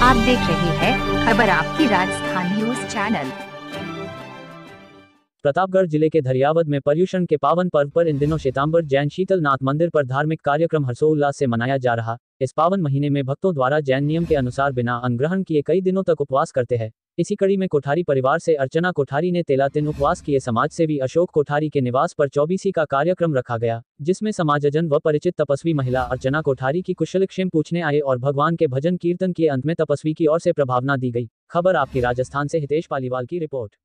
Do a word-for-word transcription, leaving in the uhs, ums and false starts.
आप देख रहे हैं खबर आपकी राजस्थान न्यूज चैनल। प्रतापगढ़ जिले के धरियावद में पर्युषण के पावन पर्व पर इन दिनों श्वेतांबर जैन शीतलनाथ मंदिर पर धार्मिक कार्यक्रम हर्षोल्लास से मनाया जा रहा। इस पावन महीने में भक्तों द्वारा जैन नियम के अनुसार बिना अन्न ग्रहण किए कई दिनों तक उपवास करते हैं। इसी कड़ी में कोठारी परिवार से अर्चना कोठारी ने तेलातिन उपवास किए समाजसेवी अशोक कोठारी के निवास पर चौबीसी का कार्यक्रम रखा गया, जिसमें समाजजन व परिचित तपस्वी महिला अर्चना कोठारी की कुशलक्षेम पूछने आए और भगवान के भजन कीर्तन किए। अंत में तपस्वी की ओर से प्रभावना दी गई। खबर आपकी राजस्थान से हितेश पालीवाल की रिपोर्ट।